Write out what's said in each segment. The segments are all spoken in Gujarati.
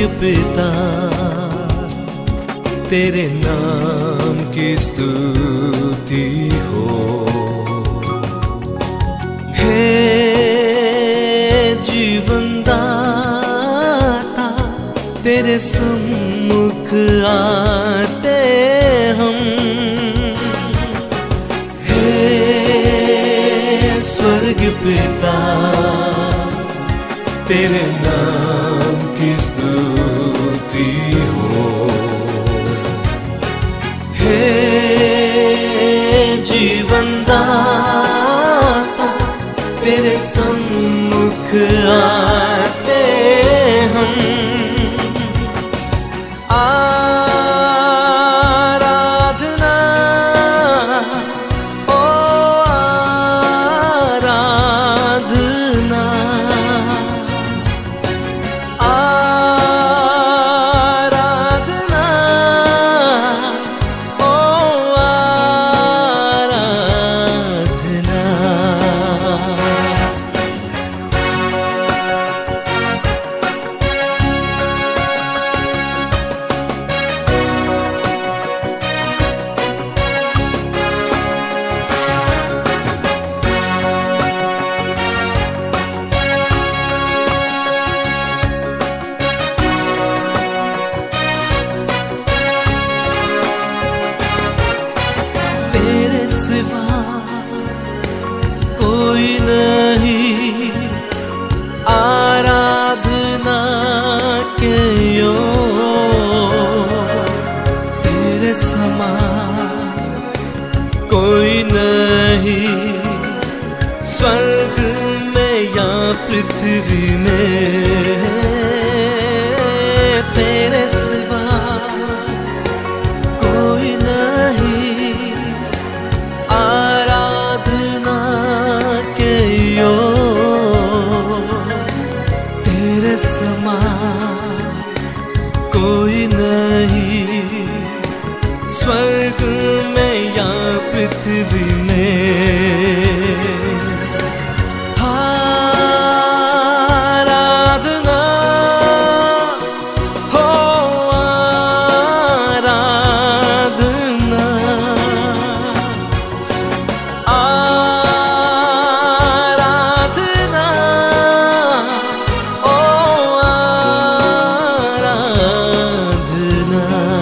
पिता तेरे नाम की स्तुति हो। हे जीवन दाता तेरे सम्मुख आते हम। हे स्वर्ग पिता तेरे नाम की स्तुति हो। हे जीवन दाता तेरे सम्मुख आते हम। आराधना ओ आराधना, आराधना ओ आराधना। तेरे सिवा कोई नहीं आराधना के योग्य। तेरे समान कोई नहीं स्वर्ग में या पृथ्वी में। तेरे सिवा कोई नहीं आराधना के योग्य। तेरे समान कोई नहीं स्वर्ग में या पृथ्वी में। आराधना हो आराधना, आराधना ओ आराधना।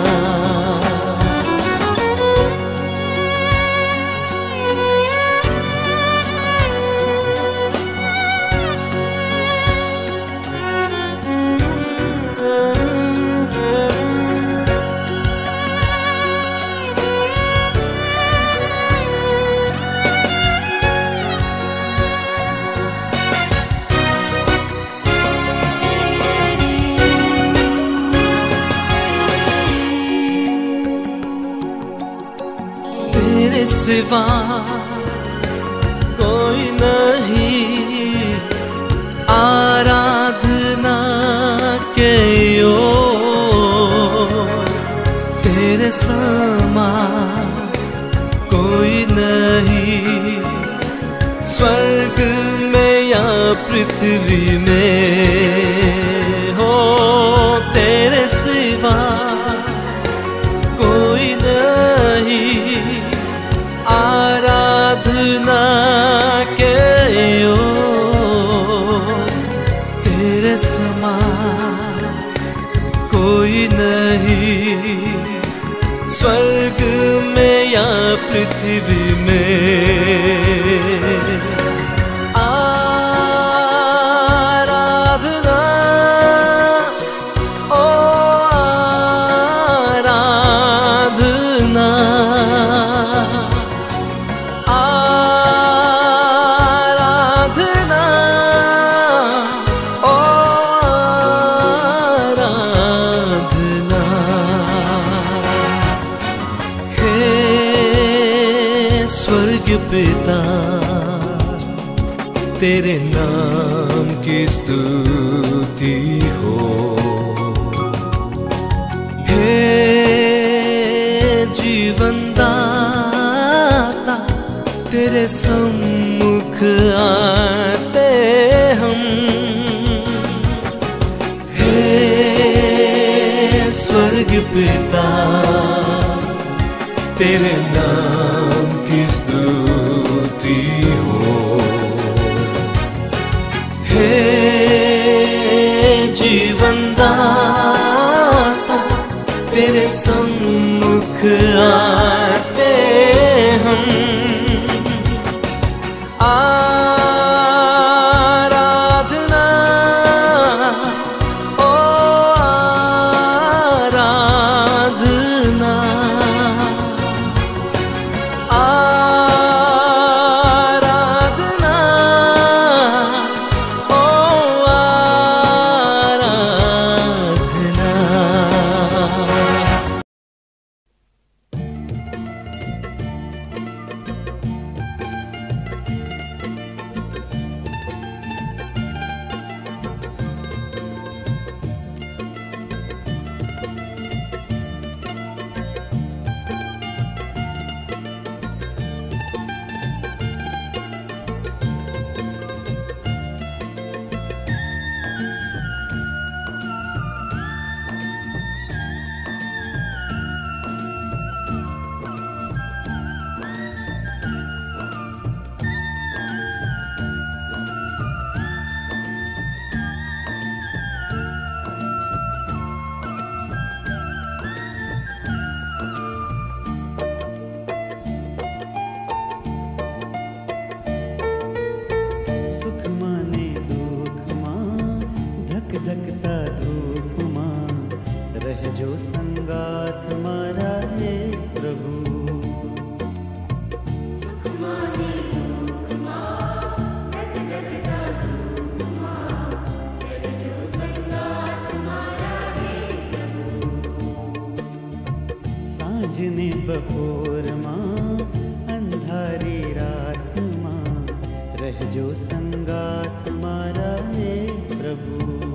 तेरे सिवा कोई नहीं आराधना के योग्य। तेरे समान कोई नहीं स्वर्ग में या पृथ्वी में। हो तेरे सिवा कोई नहीं आराधना के योग्य। तेरे समान कोई नहीं स्वर्ग में या पृथ्वी में। आराधना ओ आराधना, आराधना ओ आराधना। हे स्वर्ग पिता तेरे नाम की स्तुति हो। हे जीवन दाता तेरे सम्मुख आते हम। हे पिता तेरे नाम की स्तुति हो। हे जीवन दाता तेरे सम्मुख आते हम। आराधना ओ आराधना, आराधना ओ आराधना। धकधकता धूप मां रह जो संगात मारा है प्रभु। सुख माने दुख मां धकधकता धूप मां रह जो संगात मारा है प्रभु। सांझ ने बपोर मां अंधारी रात मां रह जो संगात मारा है प्रभु।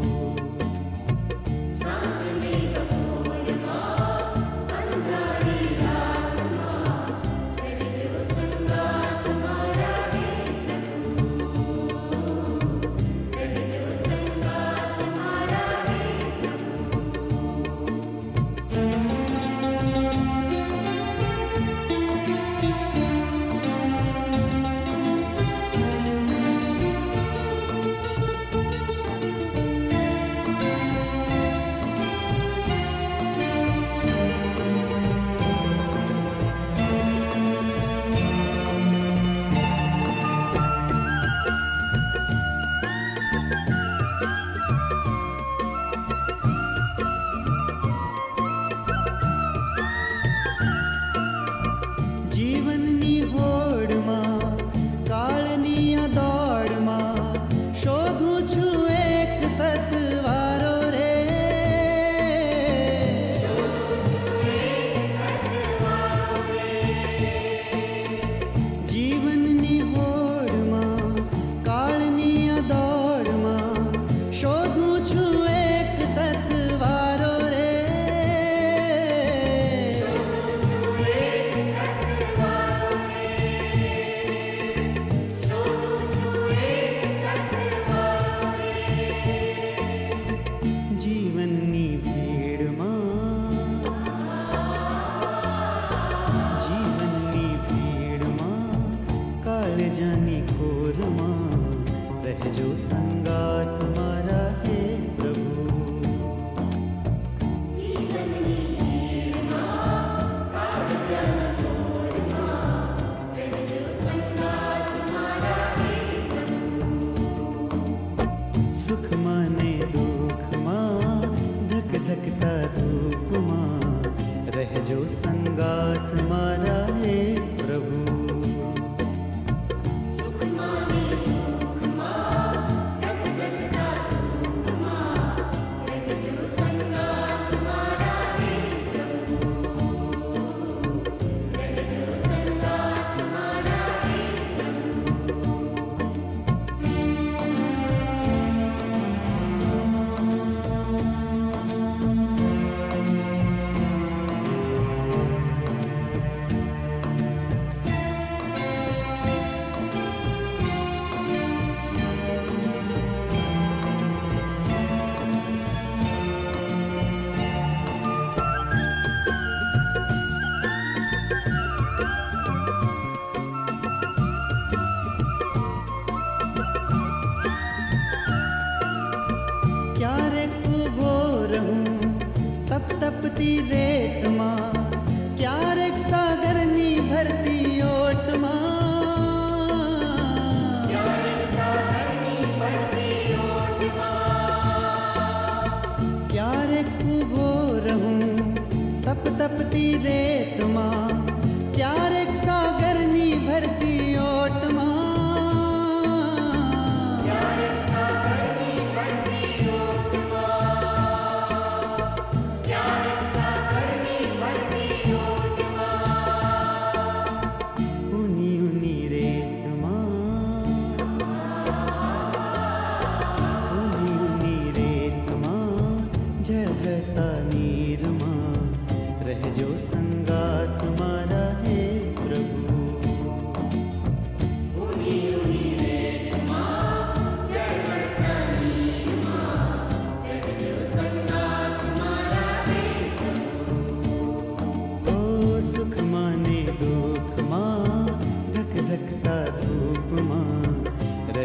जो संगात मारा है प्रभु। सुख माने दुख मां धक धकता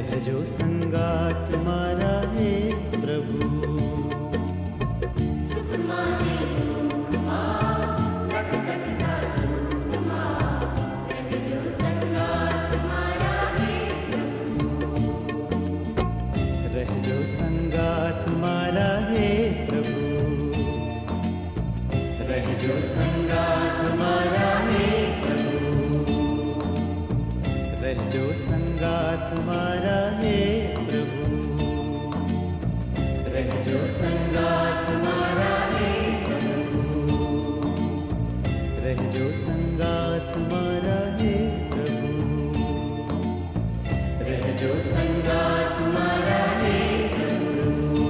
રહેજો સંગાત મારા હે પ્રભુ. સુખમાને દુઃખમાં ધગધગતા ધૂપમાં રહેજો સંગાત મારા હે પ્રભુ. રહેજો સંગાત મારા હે પ્રભુ. રહેજો સંગાત મારા હે પ્રભુ. રહેજો સંગાત મારા હે પ્રભુ. રહેજો સંગાત મારા હે પ્રભુ. રહેજો સંગાત મારા હે પ્રભુ. રહેજો સંગાત મારા હે પ્રભુ.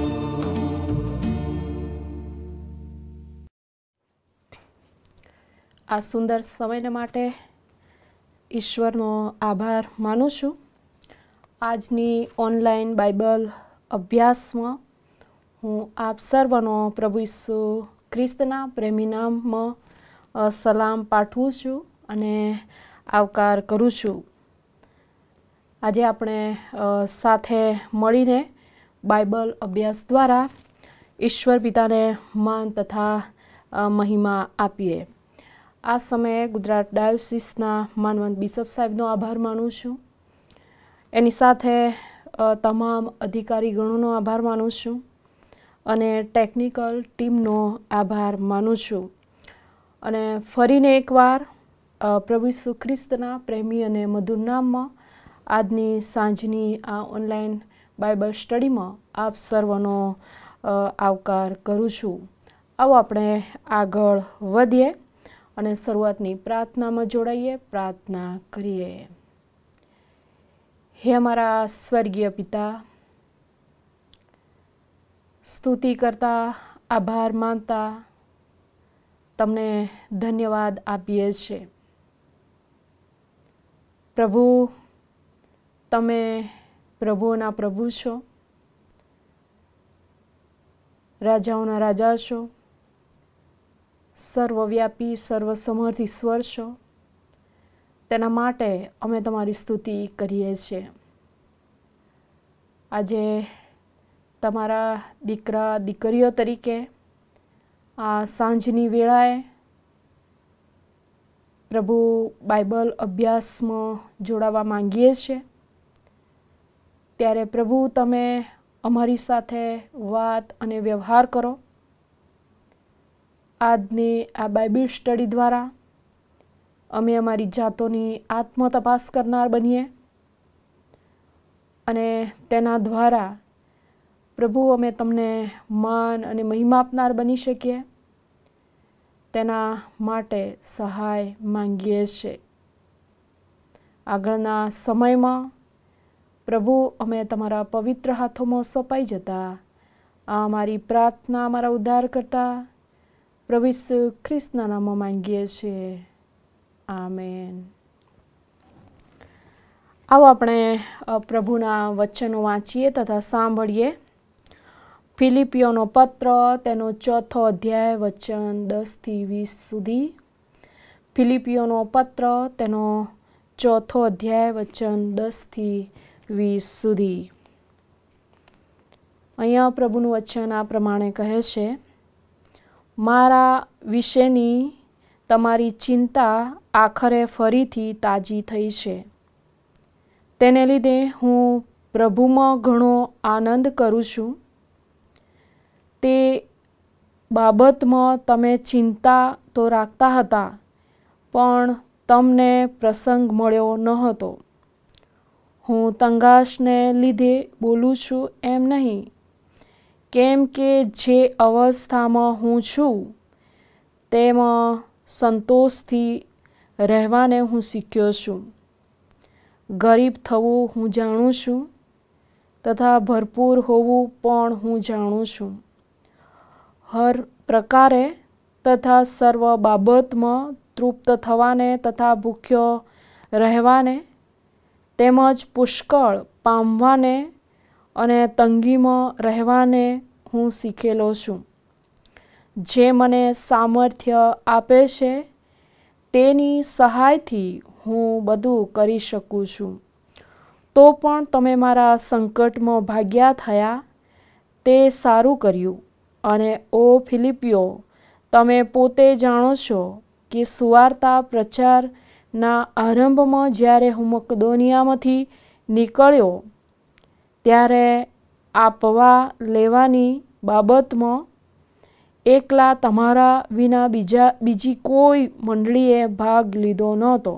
આ સુંદર સમય માટે ઈશ્વરનો આભાર માનું છું. આજની ઓનલાઈન બાઇબલ અભ્યાસમાં હું આપ સર્વનો પ્રભુ ઈસુ ખ્રિસ્તના પ્રેમી નામમાં સલામ પાઠવું છું અને આવકાર કરું છું. આજે આપણે સાથે મળીને બાઇબલ અભ્યાસ દ્વારા ઈશ્વર પિતાને માન તથા મહિમા આપીએ. આ સમયે ગુજરાત ડાયોસિસના માનવંત બિશપ સાહેબનો આભાર માનું છું. એની સાથે તમામ અધિકારીગણોનો આભાર માનું છું અને ટેકનિકલ ટીમનો આભાર માનું છું. અને ફરીને એકવાર પ્રભુ ઈસુ ખ્રિસ્તના પ્રેમી અને મધુર નામમાં આજની સાંજની આ ઓનલાઈન બાઇબલ સ્ટડીમાં આપ સર્વનો આવકાર કરું છું. આવો આપણે આગળ વધીએ અને શરૂઆતની પ્રાર્થનામાં જોડાઈએ. પ્રાર્થના કરીએ. હે અમારા સ્વર્ગીય પિતા, સ્તુતિ કરતા, આભાર માનતા તમને ધન્યવાદ આપીએ છીએ. પ્રભુ, તમે પ્રભુઓના પ્રભુ છો, રાજાઓના રાજા છો, સર્વવ્યાપી સર્વસમર્થ ઈશ્વર છો. તેના માટે અમે તમારી સ્તુતિ કરીએ છીએ. આજે તમારા દીકરા દીકરીઓ તરીકે આ સાંજની વેળાએ પ્રભુ બાઇબલ અભ્યાસમાં જોડાવા માંગીએ છીએ. ત્યારે પ્રભુ તમે અમારી સાથે વાત અને વ્યવહાર કરો. આજની આ બાઇબલ સ્ટડી દ્વારા અમે અમારી જાતોની આત્મતપાસ કરનાર બનીએ અને તેના દ્વારા પ્રભુ અમે તમને માન અને મહિમા આપનાર બની શકીએ. તેના માટે સહાય માંગીએ છીએ. આગળના સમયમાં પ્રભુ અમે તમારા પવિત્ર હાથોમાં સોંપાઈ જતા આ અમારી પ્રાર્થના અમારા ઉદ્ધાર કરતા પ્રભુ ઈસુ ખ્રિસ્તના નામમાં માંગીએ છીએ. આમેન. આવો આપણે પ્રભુના વચનો વાંચીએ તથા સાંભળીએ. ફિલિપિયોનો પત્ર તેનો 4થો અધ્યાય વચન 10-20 સુધી. ફિલિપિયોનો પત્ર તેનો 4થો અધ્યાય વચન 10-20 સુધી. અહીંયા પ્રભુનું વચન આ પ્રમાણે કહે છે, મારા વિશેની તમારી ચિંતા આખરે ફરીથી તાજી થઈ છે. તેને લીધે હું પ્રભુમાં ઘણો આનંદ કરું છું. તે બાબતમાં તમે ચિંતા તો રાખતા હતા, પણ તમને પ્રસંગ મળ્યો ન હતો. હું તંગાશને લીધે બોલું છું એમ નહીં, કેમ કે જે અવસ્થામાં હું છું તેમાં સંતોષથી રહેવાને હું શીખ્યો છું. ગરીબ થવું હું જાણું છું તથા ભરપૂર હોવું પણ હું જાણું છું. હર પ્રકારે તથા સર્વ બાબતમાં તૃપ્ત થવાને તથા ભૂખ્યો રહેવાને તેમજ પુષ્કળ પામવાને અને તંગીમાં રહેવાને હું શીખેલો છું. જે મને સામર્થ્ય આપે છે તેની સહાયથી હું બધું કરી શકું છું. તો પણ તમે મારા સંકટમાં ભાગ્યા થયા, તે સારું કર્યું. અને ઓ ફિલિપીઓ, તમે પોતે જાણો છો કે સુવાર્તા પ્રચારના આરંભમાં જ્યારે હું મકદોનિયામાંથી નીકળ્યો ત્યારે આપવા લેવાની બાબતમાં એકલા તમારા વિના બીજી કોઈ મંડળીએ ભાગ લીધો નહોતો.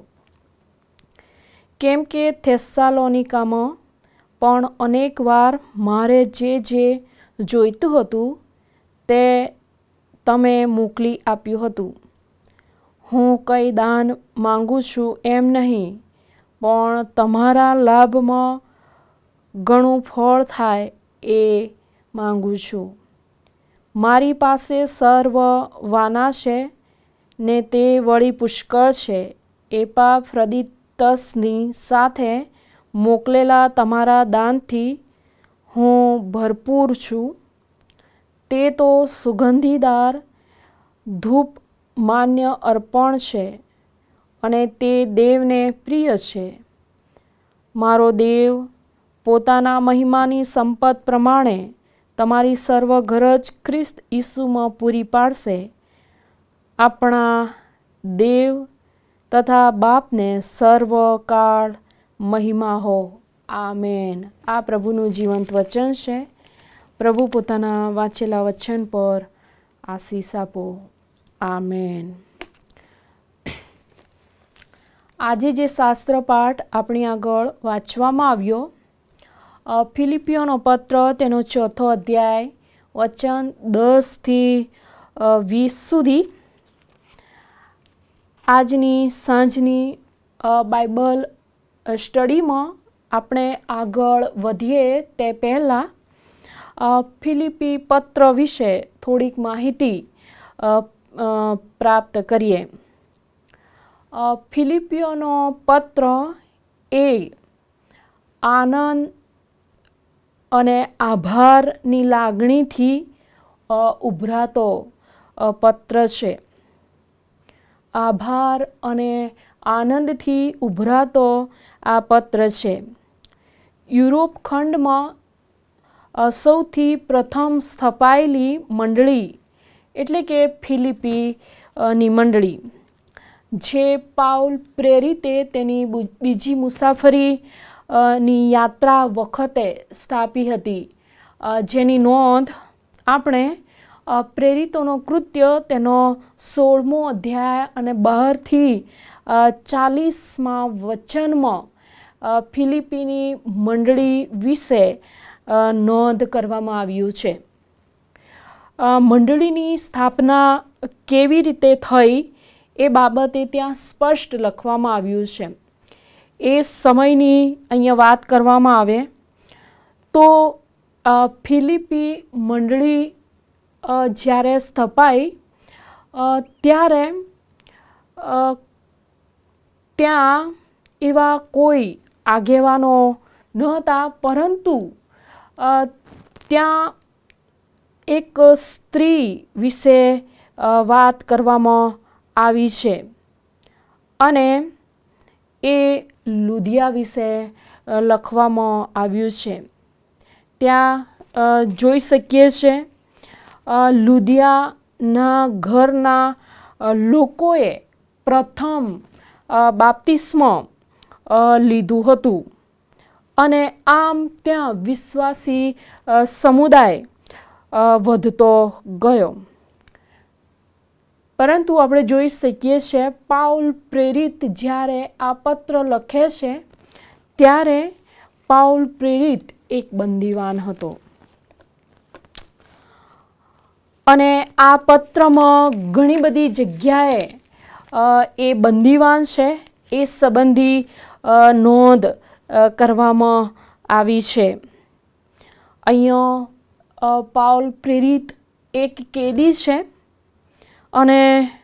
કેમ કે થેસ્સાલોનિકામાં પણ અનેક વાર મારે જે જોઈતું હતું તે તમે મોકલી આપ્યું હતું. હું કંઈ દાન માંગુ છું એમ નહીં, પણ તમારા લાભમાં ઘણું ફળ થાય એ માંગુ છું. મારી પાસે સર્વ વાના છે ને તે વળી પુષ્કળ છે. એપાફ્રદિતસની સાથે મોકલેલા તમારા દાનથી હું ભરપૂર છું. તે તો સુગંધીદાર ધૂપ માન્ય અર્પણ છે અને તે દેવને પ્રિય છે. મારો દેવ પોતાના મહિમાની સંપત પ્રમાણે તમારી સર્વ ગરજ ખ્રિસ્ત ઈસુમાં પૂરી પાડશે. આપણા દેવ તથા બાપને સર્વકાળ મહિમા હો. આમેન. આ પ્રભુનું જીવંત વચન છે. પ્રભુ પોતાના વાંચેલા વચન પર આશીષ આપો. આમેન. આજે જે શાસ્ત્ર પાઠ આપણી આગળ વાંચવામાં આવ્યો, ફિલિપિયોનો પત્ર તેનો 4થો અધ્યાય વચન 10 થી 20 સુધી. આજની સાંજની બાઇબલ સ્ટડીમાં આપણે આગળ વધીએ તે પહેલાં ફિલિપી પત્ર વિશે થોડીક માહિતી પ્રાપ્ત કરીએ. ફિલિપિયોનો પત્ર એ આનંદ અને આભારની લાગણીથી ઉભરાતો પત્ર છે. આભાર અને આનંદથી ઉભરાતો આ પત્ર છે. યુરોપ ખંડમાં સૌથી પ્રથમ સ્થપાયેલી મંડળી એટલે કે ફિલિપીની મંડળી, જે પાઉલ પ્રેરિતે તેની બીજી મુસાફરીની યાત્રા વખતે સ્થાપી હતી, જેની નોંધ આપણે પ્રેરિતોનો કૃત્ય તેનો 16મો અધ્યાય અને 12 થી 40માં વચનમાં ફિલિપીની મંડળી વિશે નોંધ કરવામાં આવ્યું છે. મંડળીની સ્થાપના કેવી રીતે થઈ એ બાબતે ત્યાં સ્પષ્ટ લખવામાં આવ્યું છે. એ સમયની અહીંયા વાત કરવામાં આવે તો ફિલિપી મંડળી જ્યારે સ્થપાઈ ત્યારે ત્યાં એવા કોઈ આગેવાનો ન હતા, પરંતુ ત્યાં એક સ્ત્રી વિશે વાત કરવામાં આવી છે અને એ લુદિયા વિશે લખવામાં આવ્યું છે. ત્યાં જોઈ શકીએ છીએ લુદિયાના ઘરના લોકોએ પ્રથમ બાપ્તિસ્મો લીધું હતું અને આમ ત્યાં વિશ્વાસી સમુદાય વધતો ગયો. પરંતુ આપણે જોઈ શકીએ છીએ પાઉલ પ્રેરિત જ્યારે આ પત્ર લખે છે ત્યારે પાઉલ પ્રેરિત એક બંદીવાન હતો અને આ પત્રમાં ઘણી બધી જગ્યાએ એ બંદીવાન છે એ સંબંધી નોંધ કરવામાં આવી છે. અહીંયા પાઉલ પ્રેરિત એક કેદી છે અને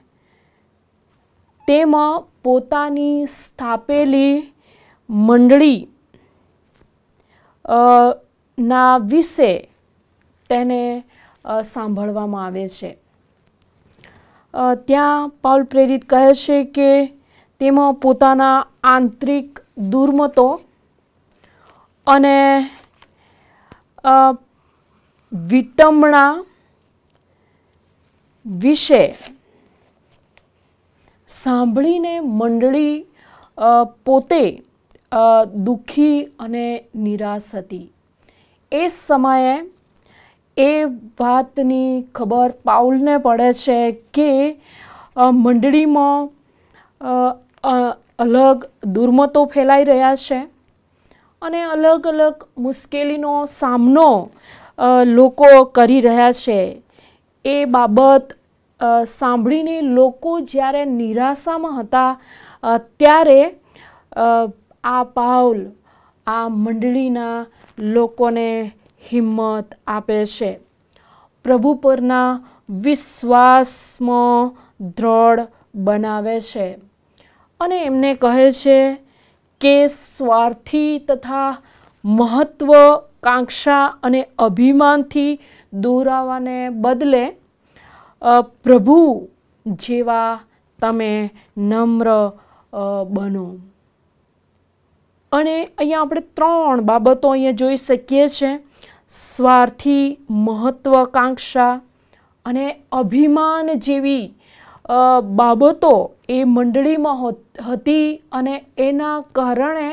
તેમાં પોતાની સ્થાપેલી મંડળી ના વિશે તેને સાંભળવામાં આવે છે. ત્યાં પાઉલ પ્રેરિત કહે છે કે તેમાં પોતાના આંતરિક દુર્મતો, અને વિટંબણા વિશે સાંભળીને મંડળી પોતે દુઃખી અને નિરાશ હતી. એ સમયે એ વાતની ખબર પાઉલને પડે છે કે મંડળીમાં અલગ દુર્મતો ફેલાઈ રહ્યા છે અને અલગ અલગ મુશ્કેલીનો સામનો લોકો કરી રહ્યા છે. એ બાબત સાંભળીને લોકો જ્યારે નિરાશામાં હતા ત્યારે આ પાઉલ આ મંડળીના લોકોને હિંમત આપે છે. પ્રભુ પરના વિશ્વાસમાં દ્રઢ બનાવે છે અને એમને કહે છે કે સ્વાર્થી તથા મહત્વાકાંક્ષા અને અભિમાનથી દોરાવાને બદલે પ્રભુ જેવા તમે નમ્ર બનો. અને અહીંયા આપણે 3 બાબતો અહીંયા જોઈ શકીએ છીએ. સ્વાર્થી, મહત્વાકાંક્ષા અને અભિમાન જેવી બાબતો એ મંડળીમાં હતી અને એના કારણે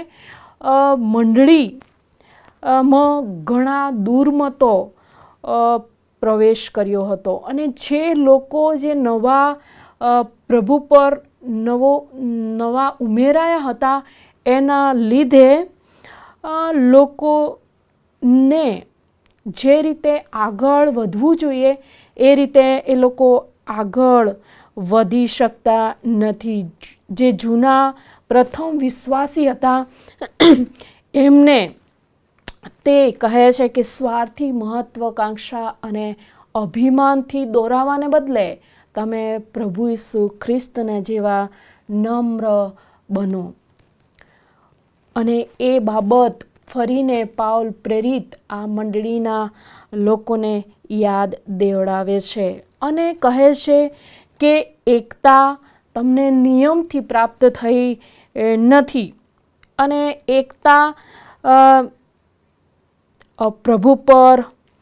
મંડળીમાં ઘણા દુર્મતો પ્રવેશ કર્યો હતો. અને જે લોકો જે નવા પ્રભુ પર નવા ઉમેરાયા હતા એના લીધે લોકોને જે રીતે આગળ વધવું જોઈએ એ રીતે એ લોકો આગળ વધી શકતા નથી. જે જૂના પ્રથમ વિશ્વાસી હતા એમને તે કહે છે કે સ્વાર્થી, મહત્વાકાંક્ષા અને અભિમાનથી દોરાવાને બદલે તમે પ્રભુ ઈસુ ખ્રિસ્તને જેવા નમ્ર બનો. અને એ બાબત ફરીને પાઉલ પ્રેરિત આ મંડળીના લોકોને યાદ દેવડાવે છે અને કહે છે કે એકતા તમને નિયમથી પ્રાપ્ત થઈ નથી અને એકતા પ્રભુ પર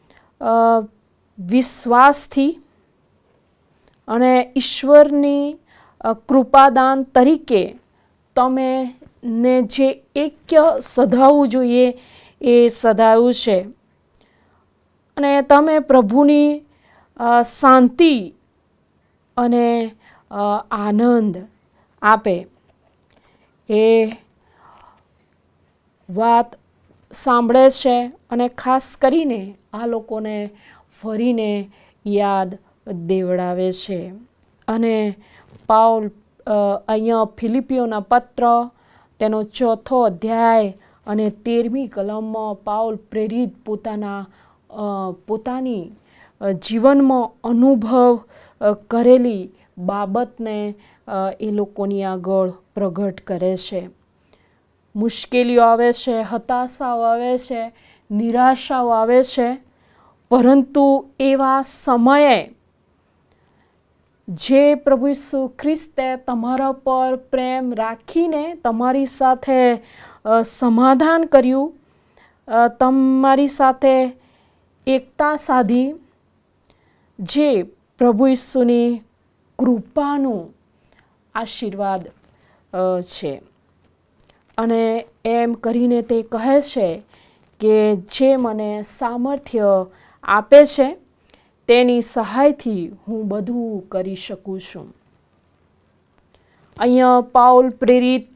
વિશ્વાસથી અને ઈશ્વરની કૃપાદાન તરીકે તમે ને જે એક્ય સધાવવું જોઈએ એ સધાવ્યું છે. અને તમે પ્રભુની શાંતિ અને આનંદ આપે એ વાત સાંભળે છે અને ખાસ કરીને આ લોકોને ફરીને યાદ દેવડાવે છે. અને પાઉલ અહીંયા ફિલિપીઓના પત્ર તેનો 4થો અધ્યાય અને 13મી કલમમાં પાઉલ પ્રેરિત પોતાની જીવનમાં અનુભવ કરેલી બાબતને એ લોકોની આગળ પ્રગટ કરે છે. મુશ્કેલીઓ આવે છે, હતાશાઓ આવે છે, નિરાશાઓ આવે છે, પરંતુ એવા સમયે જે પ્રભુ ઈસુ ખ્રિસ્તે તમારા પર પ્રેમ રાખીને તમારી સાથે સમાધાન કર્યું, તમારી સાથે એકતા સાધી, જે પ્રભુ ઈસુની કૃપાનું આશીર્વાદ છે. અને એમ કરીને તે કહે છે કે જે મને સામર્થ્ય આપે છે તેની સહાયથી હું બધું કરી શકું છું. અહીંયા પાઉલ પ્રેરિત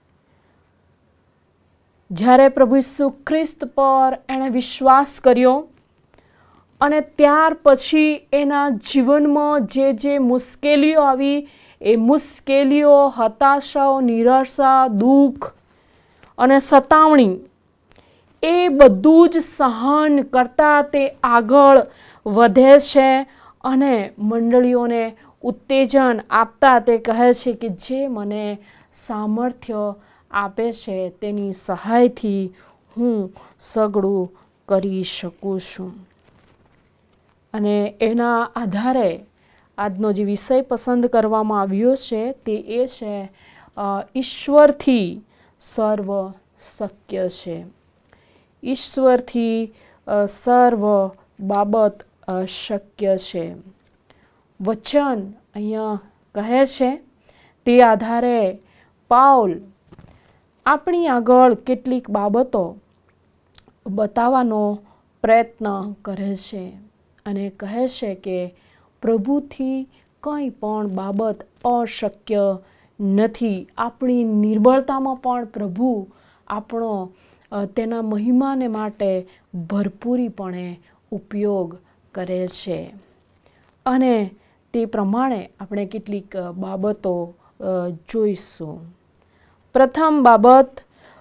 જ્યારે પ્રભુ ઈસુ ખ્રિસ્ત પર એણે વિશ્વાસ કર્યો અને ત્યાર પછી એના જીવનમાં જે મુશ્કેલીઓ આવી એ મુશ્કેલીઓ, હતાશાઓ, નિરાશા, દુઃખ અને સતાવણી એ બધું જ સહન કરતા તે આગળ વધે છે અને મંડળીઓને ઉત્તેજન આપતા તે કહે છે કે જે મને સામર્થ્ય આપે છે તેની સહાયથી હું સગળું કરી શકું છું. અને એના આધારે આજનો જે વિષય પસંદ કરવામાં આવ્યો છે તે એ છે ઈશ્વરથી સર્વ શક્ય છે. ઈશ્વરથી સર્વ બાબત શક્ય છે. વચન અહીંયા કહે છે તે આધારે પાઉલ આપણી આગળ કેટલીક બાબતો બતાવવાનો પ્રયત્ન કરે છે અને કહે છે કે પ્રભુથી કંઈ પણ બાબત અશક્ય નથી. આપણી નિર્બળતામાં પણ પ્રભુ આપણો તેના મહિમાને માટે ભરપૂરીપણે ઉપયોગ કરે છે. અને તે પ્રમાણે આપણે કેટલીક બાબતો જોઈશું. પ્રથમ બાબત,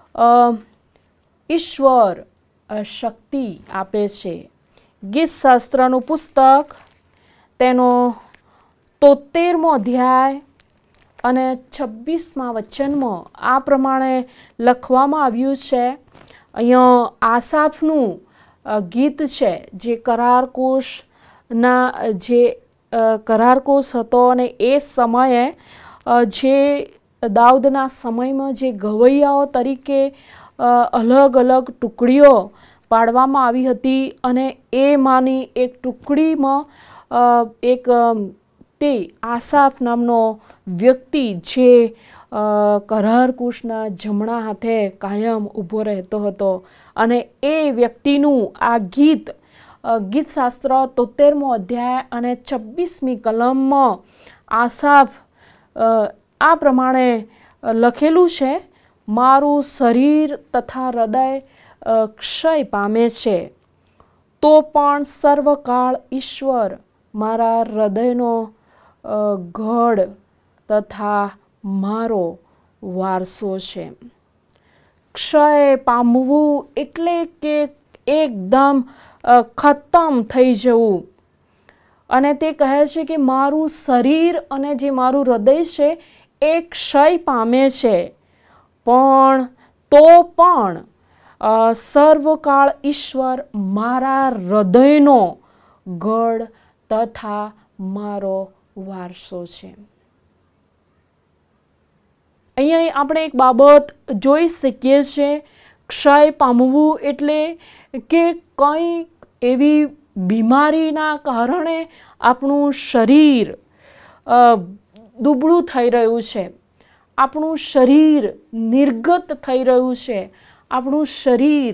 ઈશ્વર શક્તિ આપે છે. ગીતશાસ્ત્રનું પુસ્તક તેનો 73મો અધ્યાય અને 26મા વચનમાં આ પ્રમાણે લખવામાં આવ્યું છે. અહીંયા આસાફનું ગીત છે જે કરારકોશ હતો અને એ સમયે જે દાઉદના સમયમાં જે ગવૈયાઓ તરીકે અલગ અલગ ટુકડીઓ પાડવામાં આવી હતી અને એમાંની એક ટુકડીમાં એક તે આસાફ નામનો વ્યક્તિ જે કરારકુશના જમણા હાથે કાયમ ઊભો રહેતો હતો અને એ વ્યક્તિનું આ ગીતશાસ્ત્ર 73મો અધ્યાય અને 26મી કલમમાં આસાફ આ પ્રમાણે લખેલું છે, મારું શરીર તથા હૃદય ક્ષય પામે છે, તો પણ સર્વકાળ ઈશ્વર મારા હૃદયનો ગઢ તથા મારો વારસો છે. ક્ષય પામવું એટલે કે એકદમ ખતમ થઈ જવું. અને તે કહે છે કે મારું શરીર અને જે મારું હૃદય છે એ ક્ષય પામે છે, પણ તો પણ સર્વકાળ ઈશ્વર મારા હૃદયનો ગઢ તથા મારો વારસો છે. અહીંયા આપણે એક બાબત જોઈ શકીએ છીએ. ક્ષય પામવું એટલે કે કંઈ એવી બીમારીના કારણે આપણું શરીર દુબળું થઈ રહ્યું છે, આપણું શરીર નિર્ગત થઈ રહ્યું છે, આપણું શરીર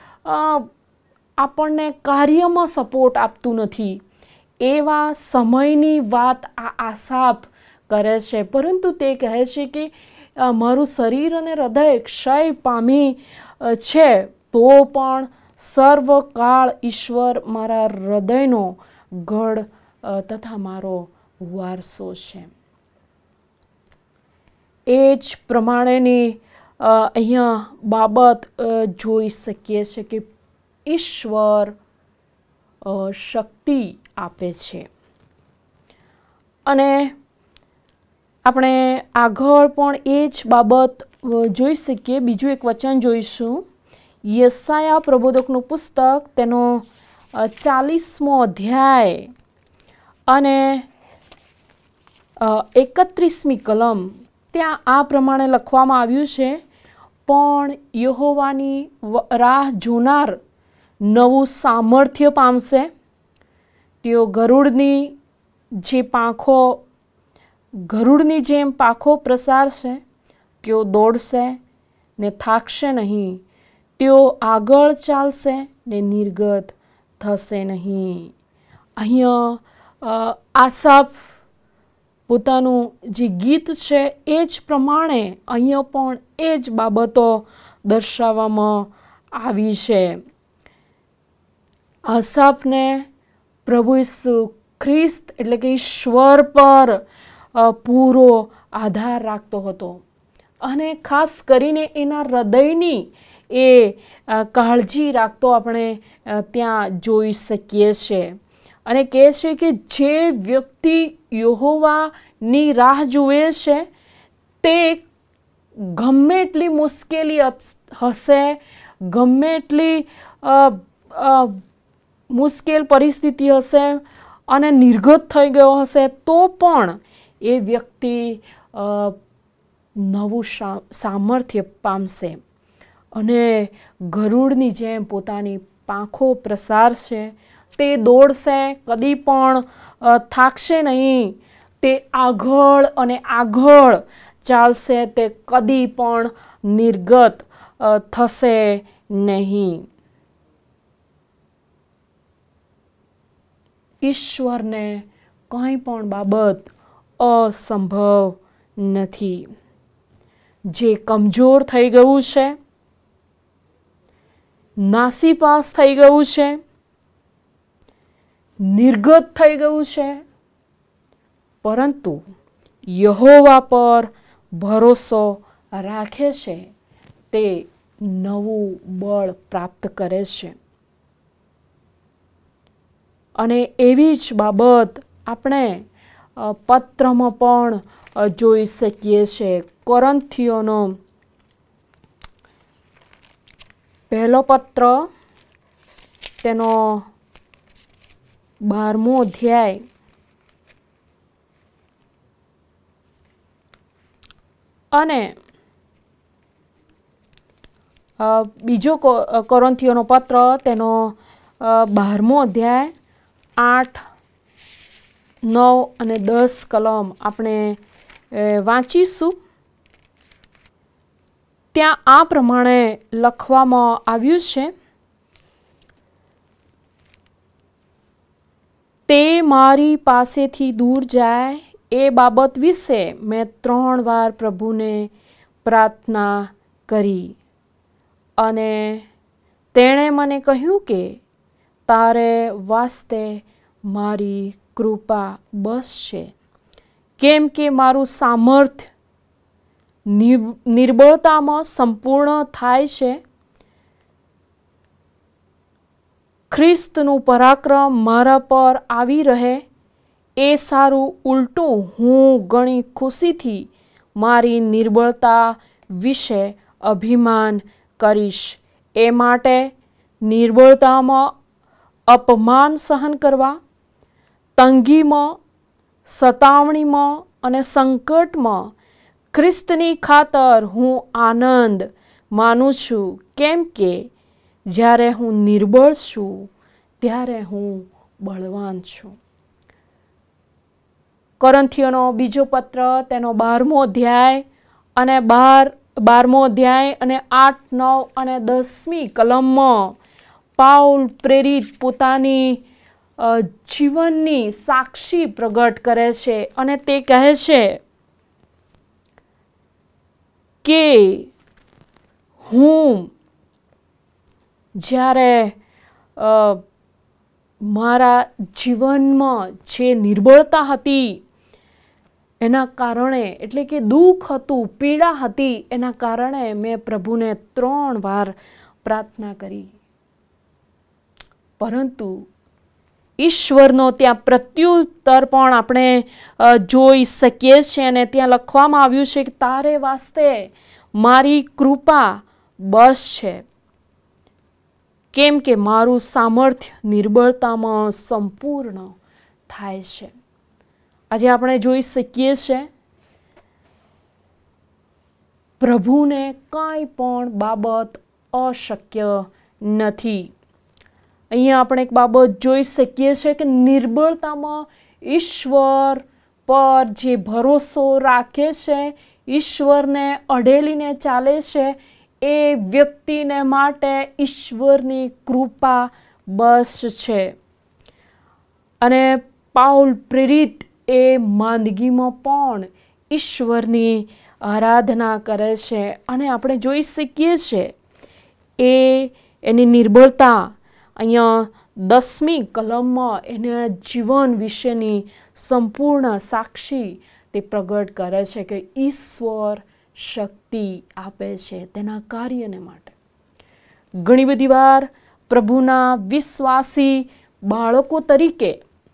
આપણને કાર્યમાં સપોર્ટ આપતું નથી. એવા સમયની વાત આ આસાફ કરે છે. પરંતુ તે કહે છે કે મારું શરીર અને હૃદય ક્ષય પામી છે, તો પણ સર્વકાળ ઈશ્વર મારા હૃદયનો ગઢ તથા મારો વારસો છે. એ જ પ્રમાણેની અહીંયા બાબત જોઈ શકીએ છીએ કે ઈશ્વર શક્તિ આપે છે. અને આપણે આગળ પણ એ જ બાબત જોઈ શકીએ. બીજું એક વચન જોઈશું, યશાયા પ્રબોધકનું પુસ્તક તેનો 40મો અધ્યાય અને 31મી કલમ. ત્યાં આ પ્રમાણે લખવામાં આવ્યું છે, પણ યહોવાની રાહ જોનાર નવું સામર્થ્ય પામશે. તેઓ ગરુડની જેમ પાંખો પ્રસારશે. તેઓ દોડશે ને થાકશે નહીં. તેઓ આગળ ચાલશે ને નિર્ગત થશે નહીં. અહીંયા આસાફ પોતાનું જે ગીત છે એ જ પ્રમાણે અહીંયા પણ એ જ બાબતો દર્શાવવામાં આવી છે. આસાફને પ્રભુ ઈસુ ખ્રિસ્ત એટલે કે ઈશ્વર પર પૂરો આધાર રાખતો હતો અને ખાસ કરીને એના હૃદયની એ કાળજી રાખતો આપણે ત્યાં જોઈ શકીએ છીએ. અને કહે છે કે જે વ્યક્તિ યહોવાની રાહ જુએ છે તે ગમે એટલી મુશ્કેલી હશે, ગમે એટલી મુશ્કેલ પરિસ્થિતિ હશે અને નિર્ગત થઈ ગયો હશે, તો પણ એ વ્યક્તિ નવું સામર્થ્ય પામશે. અને ગરુડની જેમ પોતાની પાંખો પ્રસારશે. તે દોડશે, કદી પણ થાકશે નહીં. તે આગળ અને આગળ ચાલશે, તે કદી પણ નિર્ગત થશે નહીં. ઈશ્વરને કંઈ પણ બાબત અસંભવ નથી. જે કમજોર થઈ ગયું છે, નાસીપાસ થઈ ગયું છે, નિર્ગત થઈ ગયું છે, પરંતુ યહોવા પર ભરોસો રાખે છે, તે નવું બળ પ્રાપ્ત કરે છે. અને એવી જ બાબત આપણે પત્રમાં પણ જોઈ શકીએ છીએ. કોરિન્થીયોનો પહેલો પત્ર તેનો 12મો અધ્યાય અને બીજો કોરિન્થીયોનો પત્ર તેનો 12મો અધ્યાય 8, 9 અને 10 કલમ આપણે વાંચીશું. ત્યાં આ પ્રમાણે લખવામાં આવ્યું છે, તે મારી પાસેથી દૂર જાય એ બાબત વિશે મેં 3 વાર પ્રભુને પ્રાર્થના કરી અને તેણે મને કહ્યું કે તારે વાસ્તે મારી કૃપા બસ છે, કેમ કે મારું સામર્થ્ય નિર્બળતામાં સંપૂર્ણ થાય છે. ખ્રિસ્તનું પરાક્રમ મારા પર આવી રહે એ સારું. ઉલટું હું ઘણી ખુશીથી મારી નિર્બળતા વિશે અભિમાન કરીશ. એ માટે નિર્બળતામાં અપમાન સહન કરવા, તંગીમાં, સતાવણીમાં અને સંકટમાં ખ્રિસ્તની ખાતર હું આનંદ માનું છું, કેમ કે જ્યારે હું નિર્બળ છું ત્યારે હું બળવાન છું. કોરિન્થીયોનો બીજો પત્ર તેનો 12મો અધ્યાય અને 12મો અધ્યાય અને 8, 9 અને 10મી કલમમાં પાઉલ પ્રેરિત પોતાની જીવનની સાક્ષી પ્રગટ કરે છે અને તે કહે છે કે હું જ્યારે મારા જીવનમાં જે નિર્બળતા હતી એના કારણે, એટલે કે દુઃખ હતું, પીડા હતી, એના કારણે મેં પ્રભુને 3 વાર પ્રાર્થના કરી. પરંતુ ઈશ્વરનો ત્યાં પ્રત્યુત્તર પણ આપણે જોઈ શકીએ છીએ અને ત્યાં લખવામાં આવ્યું છે કે તારે વાસ્તે મારી કૃપા બસ છે, કેમ કે મારું સામર્થ્ય નિર્બળતામાં સંપૂર્ણ થાય છે. આજે આપણે જોઈ શકીએ છીએ પ્રભુને કાંઈ પણ બાબત અશક્ય નથી. અહીંયા આપણે એક બાબત જોઈ શકીએ છીએ કે નિર્બળતામાં ઈશ્વર પર જે ભરોસો રાખે છે, ઈશ્વરને અડેલીને ચાલે છે, એ વ્યક્તિને માટે ઈશ્વરની કૃપા બસ છે. અને પાઉલ પ્રેરિત એ માંદગીમાં પણ ઈશ્વરની આરાધના કરે છે અને આપણે જોઈ શકીએ છીએ એની નિર્બળતા અહીંયા 10મી કલમમાં એના જીવન વિશેની સંપૂર્ણ સાક્ષી તે પ્રગટ કરે છે કે ઈશ્વર શક્તિ આપે છે તેના કાર્યને માટે. ઘણી બધી વાર પ્રભુના વિશ્વાસી બાળકો તરીકે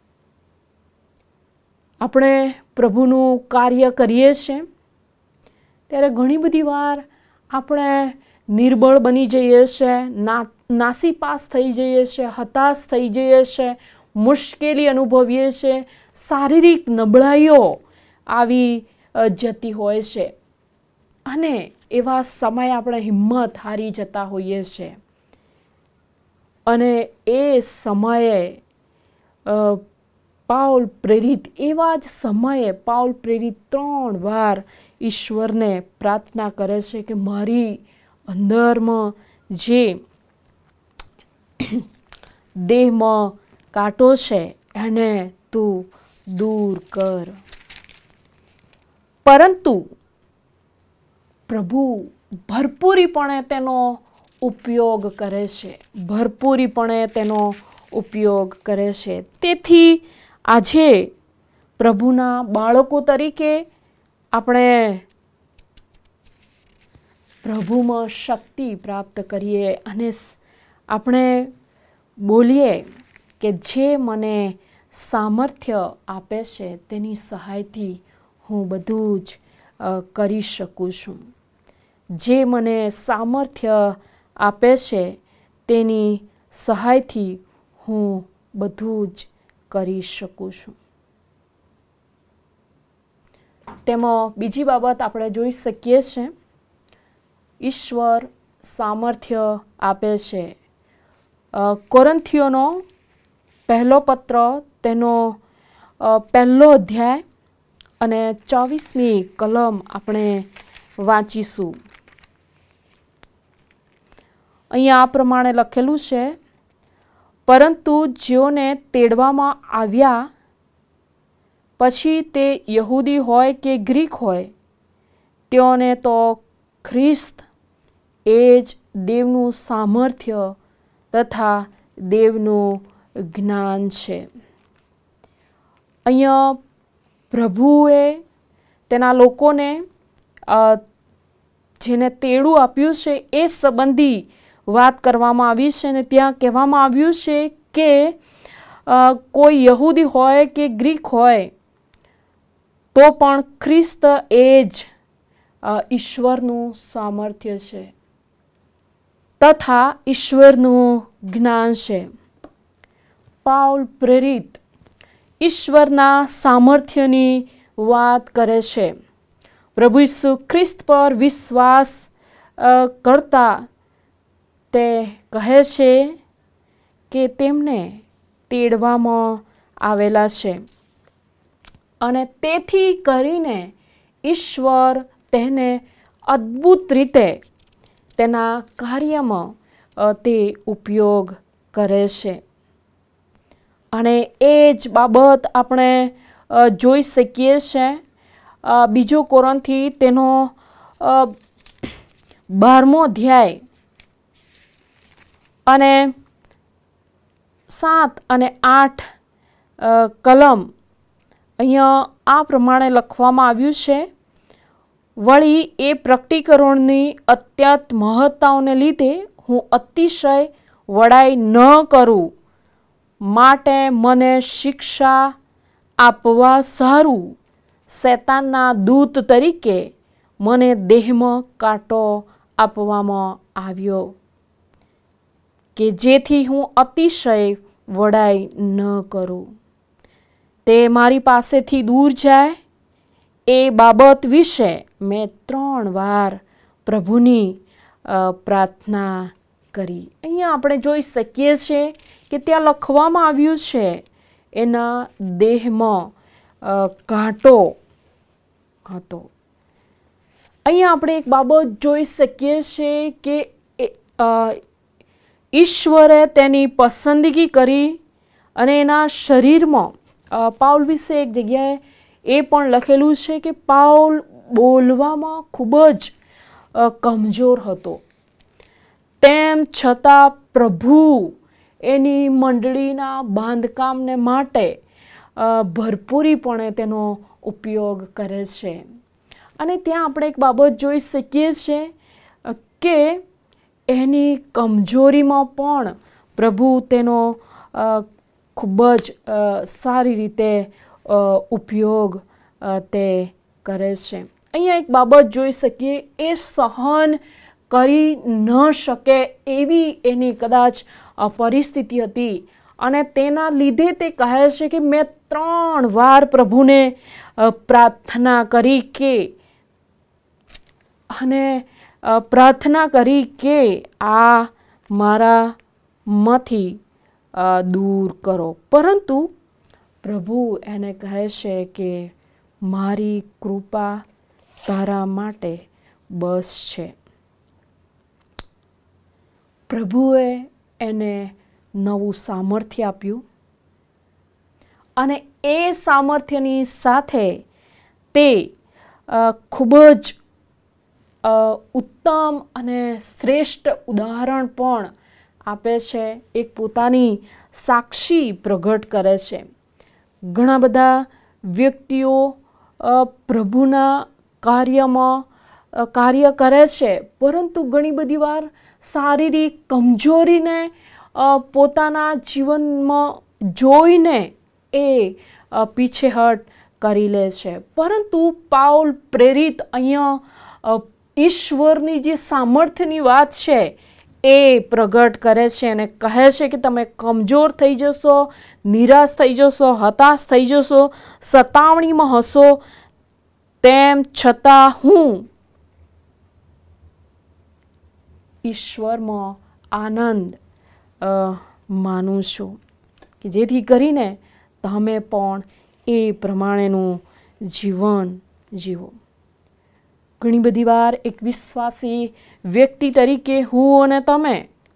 આપણે પ્રભુનું કાર્ય કરીએ છીએ ત્યારે ઘણી બધી વાર આપણે નિર્બળ બની જઈએ છીએ, નાસીપાસ થઈ જઈએ છીએ, હતાશ થઈ જઈએ છીએ, મુશ્કેલી અનુભવીએ છીએ, શારીરિક નબળાઈઓ આવી જતી હોય છે. અને એવા સમયે આપણે હિંમત હારી જતા હોઈએ છીએ. અને એ સમયે પાઉલ પ્રેરિત, એવા જ સમયે પાઉલ પ્રેરિત 3 વાર ઈશ્વરને પ્રાર્થના કરે છે કે મારી અંદરમાં જે દેહમાં કાંટો છે એને તું દૂર કર. પરંતુ પ્રભુ ભરપૂરીપણે તેનો ઉપયોગ કરે છે, ભરપૂરીપણે તેનો ઉપયોગ કરે છે. તેથી આજે પ્રભુના બાળકો તરીકે આપણે પ્રભુમાં શક્તિ પ્રાપ્ત કરીએ અને આપણે બોલીએ કે જે મને સામર્થ્ય આપે છે તેની સહાયથી હું બધું જ કરી શકું છું. જે મને સામર્થ્ય આપે છે તેની સહાયથી હું બધું જ કરી શકું છું. તેમાં બીજી બાબત આપણે જોઈ શકીએ છીએ, ઈશ્વર સામર્થ્ય આપે છે. કોરિન્થીયોનો પહેલો પત્ર તેનો 1 અધ્યાય અને 24મી કલમ આપણે વાંચીશું. અહીંયા આ પ્રમાણે લખેલું છે, પરંતુ જેઓને તેડવામાં આવ્યા, પછી તે યહૂદી હોય કે ગ્રીક હોય, તેઓને તો ખ્રિસ્ત એ જ દેવનું સામર્થ્ય તથા દેવનું જ્ઞાન છે. અહીંયા પ્રભુએ તેના લોકોને જેને તેડું આપ્યું છે એ સંબંધી વાત કરવામાં આવી છે. અને ત્યાં કહેવામાં આવ્યું છે કે કોઈ યહૂદી હોય કે ગ્રીક હોય તો પણ ખ્રિસ્ત એ જ ઈશ્વરનું સામર્થ્ય છે તથા ઈશ્વરનું જ્ઞાન છે. પાઉલ પ્રેરિત ઈશ્વરના સામર્થ્યની વાત કરે છે. પ્રભુ ઈસુ ખ્રિસ્ત પર વિશ્વાસ કરતા તે કહે છે કે તેમને તેડવામાં આવેલા છે અને તેથી કરીને ઈશ્વર તેને અદ્ભુત રીતે તેના કાર્યમાં તે ઉપયોગ કરે છે. અને એ જ બાબત આપણે જોઈ શકીએ છીએ 2 કોરિન્થી તેનો 12મો અધ્યાય અને 7 અને 8 કલમ. અહીંયા આ પ્રમાણે લખવામાં આવ્યું છે, વળી એ પ્રકટીકરણની અત્યંત મહત્તાઓને લીધે હું અતિશય વડાઈ ન કરું માટે મને શિક્ષા આપવા સારું શૈતાનના દૂત તરીકે મને દેહમાં કાંટો આપવામાં આવ્યો, કે જેથી હું અતિશય વડાઈ ન કરું. તે મારી પાસેથી દૂર જાય એ બાબત વિશે મેં 3 વાર પ્રભુની પ્રાર્થના કરી. અહીંયા આપણે જોઈ શકીએ છીએ કે ત્યાં લખવામાં આવ્યું છે એના દેહમાં કાંટો હતો. અહીંયા આપણે એક બાબત જોઈ શકીએ છીએ કે ઈશ્વરે તેની પસંદગી કરી અને એના શરીરમાં પાઉલ વિશે એક જગ્યાએ એ પણ લખેલું છે કે પાઉલ બોલવામાં ખૂબ જ કમજોર હતો. તેમ છતાં પ્રભુ એની મંડળીના બાંધકામને માટે ભરપૂરીપણે તેનો ઉપયોગ કરે છે. અને ત્યાં આપણે એક બાબત જોઈ શકીએ છીએ કે એની કમજોરીમાં પણ પ્રભુ તેનો ખૂબ જ સારી રીતે ઉપયોગ તે કરે છે. અહીંયા એક બાબત જોઈ શકીએ, એ સહન કરી ન શકે એવી એની કદાચ પરિસ્થિતિ હતી અને તેના લીધે તે કહે છે કે મેં 3 વાર પ્રભુને પ્રાર્થના કરી કે અને પ્રાર્થના કરી કે આ મારામાંથી દૂર કરો. પરંતુ પ્રભુ એને કહે છે કે મારી કૃપા તારા માટે બસ છે. પ્રભુએ એને નવું સામર્થ્ય આપ્યું અને એ સામર્થ્યની સાથે તે ખૂબ જ ઉત્તમ અને શ્રેષ્ઠ ઉદાહરણ પણ આપે છે. એક પોતાની સાક્ષી પ્રગટ કરે છે. ઘણા બધા વ્યક્તિઓ પ્રભુના કાર્યમાં કાર્ય કરે છે, પરંતુ ઘણી બધી વાર શારીરિક કમજોરીને પોતાના જીવનમાં જોઈને એ પીછેહટ કરી લે છે. પરંતુ પાઉલ પ્રેરિત અહીંયા ઈશ્વરની જે સામર્થ્યની વાત છે એ પ્રગટ કરે છે અને કહે છે કે તમે કમજોર થઈ જશો, નિરાશ થઈ જશો, હતાશ થઈ જશો, સતાવણીમાં હશો, તેમ છતાં હું ઈશ્વરમાં આનંદ માનું છું કે જેથી કરીને તમે પણ એ પ્રમાણેનું જીવન જીવો. ઘણી બધી વાર એક વિશ્વાસી વ્યક્તિ તરીકે હું અને તમે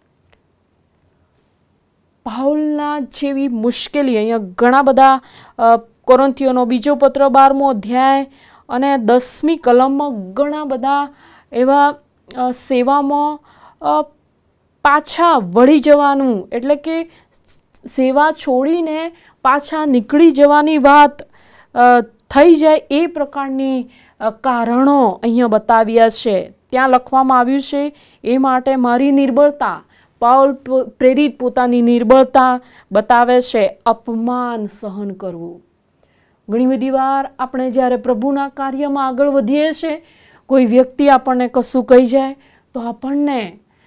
પાઉલના જેવી મુશ્કેલી, અહીંયા ઘણા બધા કોરિન્થીયોનો બીજો પત્ર 12મો અધ્યાય અને 10મી કલમમાં ઘણા બધા એવા સેવામાં પાછા વળી જવાનું, એટલે કે સેવા છોડીને પાછા નીકળી જવાની વાત થઈ જાય એ પ્રકારની કારણો અહીંયા બતાવ્યા છે. ત્યાં લખવામાં આવ્યું છે એ માટે મારી નિર્બળતા, પાઉલ પ્રેરિત પોતાની નિર્બળતા બતાવે છે, અપમાન સહન કરવું. ઘણી બધી વાર આપણે જ્યારે પ્રભુના કાર્યમાં આગળ વધીએ છીએ, કોઈ વ્યક્તિ આપણને કશું કહી જાય તો આપણે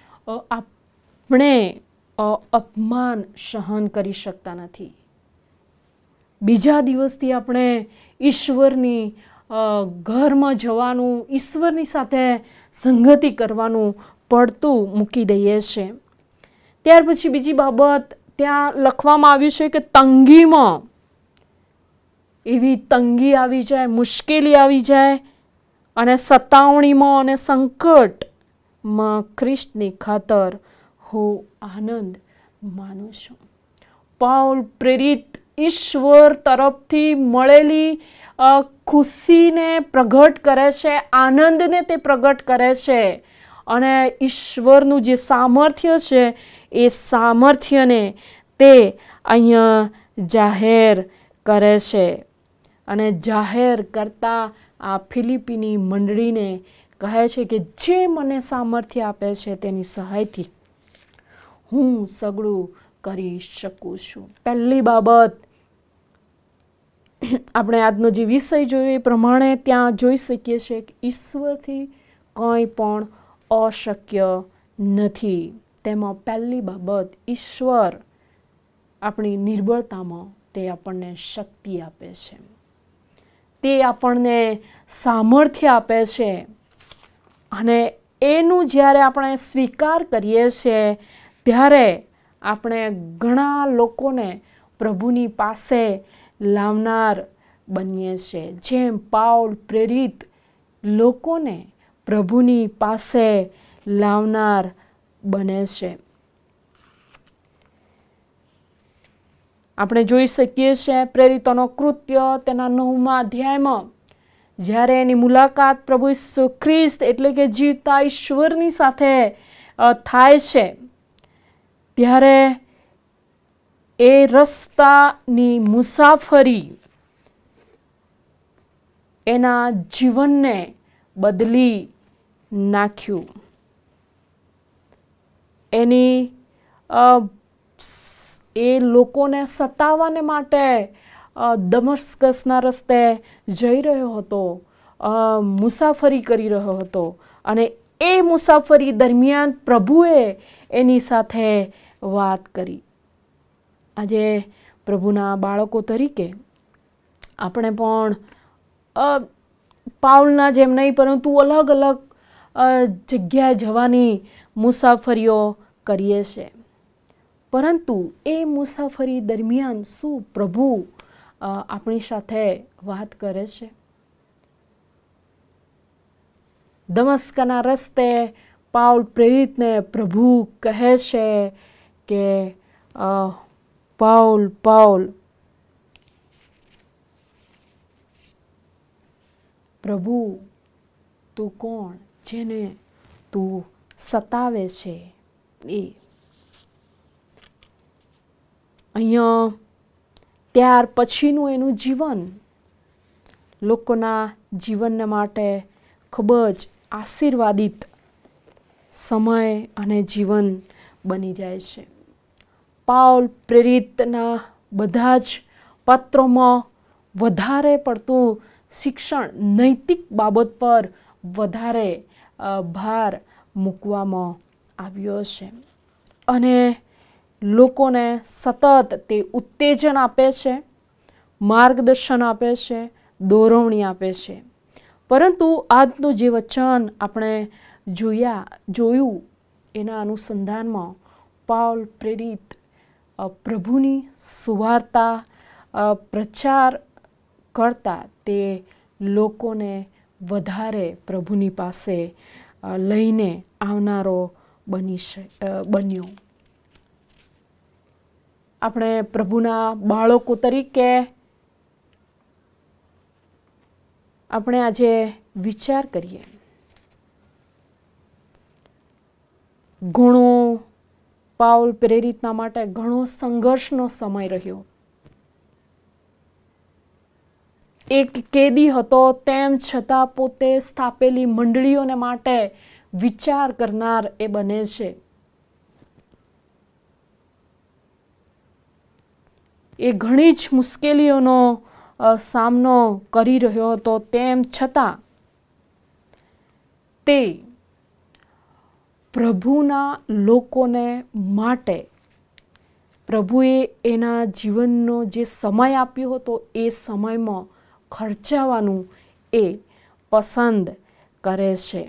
અપમાન સહન કરી શકતા નથી. બીજા દિવસથી આપણે ઈશ્વરની ઘરમાં જવાનું, ઈશ્વરની સાથે સંગતિ કરવાનું પડતું મૂકી દઈએ છીએ. ત્યાર પછી બીજી બાબત ત્યાં લખવામાં આવ્યું છે કે તંગીમાં, એવી તંગી આવી જાય, મુશ્કેલી આવી જાય અને સતાવણીમાં અને સંકટમાં ખ્રિસ્તની ખાતર હું આનંદ માનું છું. પાઉલ પ્રેરિત ઈશ્વર તરફથી મળેલી ખુશીને પ્રગટ કરે છે, આનંદને તે પ્રગટ કરે છે અને ઈશ્વરનું જે સામર્થ્ય છે એ સામર્થ્યને તે અહીંયા જાહેર કરે છે. અને જાહેર કરતા આ ફિલિપીની મંડળીને કહે છે કે જે મને સામર્થ્ય આપે છે તેની સહાયથી હું સગળું કરી શકું છું. પહેલી બાબત આપણે આજનો જે વિષય જોયો એ પ્રમાણે ત્યાં જોઈ શકીએ છીએ કે ઈશ્વરથી કંઈ પણ અશક્ય નથી. તેમાં પહેલી બાબત, ઈશ્વર આપણી નિર્બળતામાં તે આપણને શક્તિ આપે છે, તે આપણને સામર્થ્ય આપે છે અને એનું જ્યારે આપણે સ્વીકાર કરીએ છીએ ત્યારે આપણે ઘણા લોકોને પ્રભુની પાસે લાવનાર બનીએ છીએ. જેમ પાઉલ પ્રેરિત લોકોને પ્રભુની પાસે લાવનાર બને છે. આપણે જોઈ શકીએ છીએ પ્રેરિતોનો કૃત્ય તેના 9મા અધ્યાયમાં જ્યારે એની મુલાકાત પ્રભુ ઈસુ ખ્રિસ્ત એટલે કે જીવતા ઈશ્વરની સાથે થાય છે ત્યારે એ રસ્તાની મુસાફરી એના જીવનને બદલી નાખ્યું. એની એ લોકોને સતાવવાને માટે દમસ્કસના રસ્તે જઈ રહ્યો હતો, મુસાફરી કરી રહ્યો હતો અને એ મુસાફરી દરમિયાન પ્રભુએ એની સાથે વાત કરી. આજે પ્રભુના બાળકો તરીકે આપણે પણ પાઉલના જેમ નહીં પરંતુ અલગ અલગ જગ્યાએ જવાની મુસાફરીઓ કરીએ છીએ, પરંતુ એ મુસાફરી દરમિયાન શું પ્રભુ આપણી સાથે વાત કરે છે? દમસ્કના રસ્તે પાઉલ પ્રેરિતને પ્રભુ કહે છે કે પાઉલ, પાઉલ, પ્રભુ તું કોણ, જેને તું સતાવે છે? એ અહીંયા ત્યાર પછીનું એનું જીવન લોકોના જીવનને માટે ખૂબ જ આશીર્વાદિત સમય અને જીવન બની જાય છે. પાઉલ પ્રેરિતના બધા જ પત્રોમાં વધારે પડતું શિક્ષણ, નૈતિક બાબત પર વધારે ભાર મૂકવામાં આવ્યો છે અને લોકોને સતત તે ઉત્તેજન આપે છે, માર્ગદર્શન આપે છે, દોરવણી આપે છે. પરંતુ આજનું જે વચન આપણે જોયું એના અનુસંધાનમાં પાઉલ પ્રેરિત પ્રભુની સુવાર્તા પ્રચાર કરતા તે લોકોને વધારે પ્રભુની પાસે લઈને આવનારો બન્યો. આપણે પ્રભુના બાળકો તરીકે આપણે આજે વિચાર કરીએ. ઘણો પાઉલ પ્રેરિતના માટે ઘણો સંઘર્ષનો સમય રહ્યો. એક કેદી હતો, તેમ છતાં પોતે સ્થાપેલી મંડળીઓને માટે વિચાર કરનાર એ બને છે. એ ઘણી જ મુશ્કેલીઓનો સામનો કરી રહ્યો હતો, તેમ છતાં તે પ્રભુના લોકોને માટે પ્રભુએ એના જીવનનો જે સમય આપ્યો હતો એ સમયમાં ખર્ચાવાનું એ પસંદ કરે છે.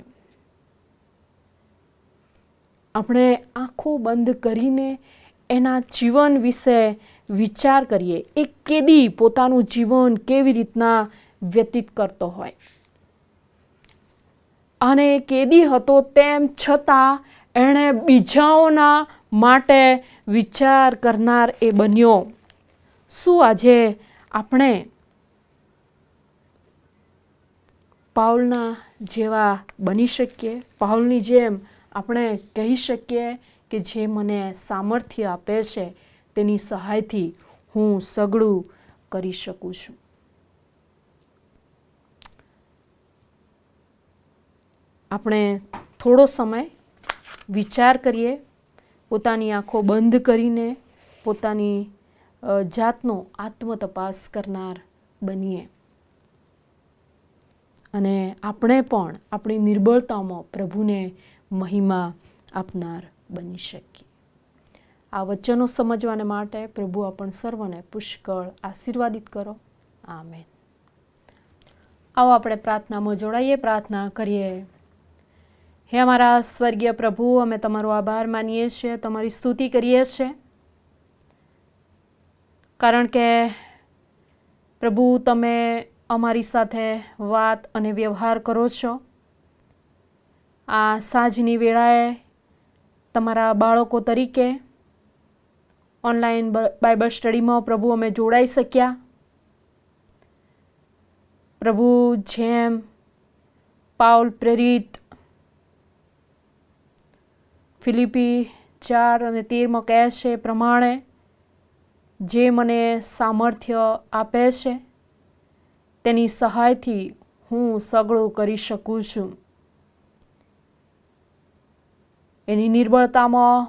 આપણે આંખો બંધ કરીને એના જીવન વિશે વિચાર કરીએ. એક કેદી પોતાનું જીવન કેવી રીતના વ્યતીત કરતો હોય, અને કેદી હતો તેમ છતાં એણે બીજાઓના માટે વિચાર કરનાર એ બન્યો. શું આજે આપણે પાઉલના જેવા બની શકીએ? પાઉલની જેમ આપણે કહી શકીએ કે જે મને સામર્થ્ય આપે છે તેની સહાયથી હું સઘળું કરી શકું છું. આપણે થોડો સમય વિચાર કરીએ, પોતાની આંખો બંધ કરીને પોતાની જાતનો આત્મતપાસ કરનાર બનીએ અને આપણે પણ આપણી નિર્બળતામાં પ્રભુને મહિમા આપનાર બની શકીએ. આ વચનો સમજવાને માટે પ્રભુ આપણ સર્વને પુષ્કળ આશીર્વાદિત કરો. આમેન. આવો આપણે પ્રાર્થનામાં જોડાઈએ, પ્રાર્થના કરીએ. હે અમારા સ્વર્ગીય પ્રભુ, અમે તમારો આભાર માનીએ છીએ, તમારી સ્તુતિ કરીએ છીએ, કારણ કે પ્રભુ તમે અમારી સાથે વાત અને વ્યવહાર કરો છો. આ સાંજની વેળાએ તમારા બાળકો તરીકે ઓનલાઈન બાઇબલ સ્ટડીમાં પ્રભુ અમે જોડાઈ શક્યા. પ્રભુ જેમ પાઉલ પ્રેરિત ફિલિપી 4:13 કહે છે પ્રમાણે જે મને સામર્થ્ય આપે છે તેની સહાયથી હું સઘળું કરી શકું છું. એની નિર્બળતામાં,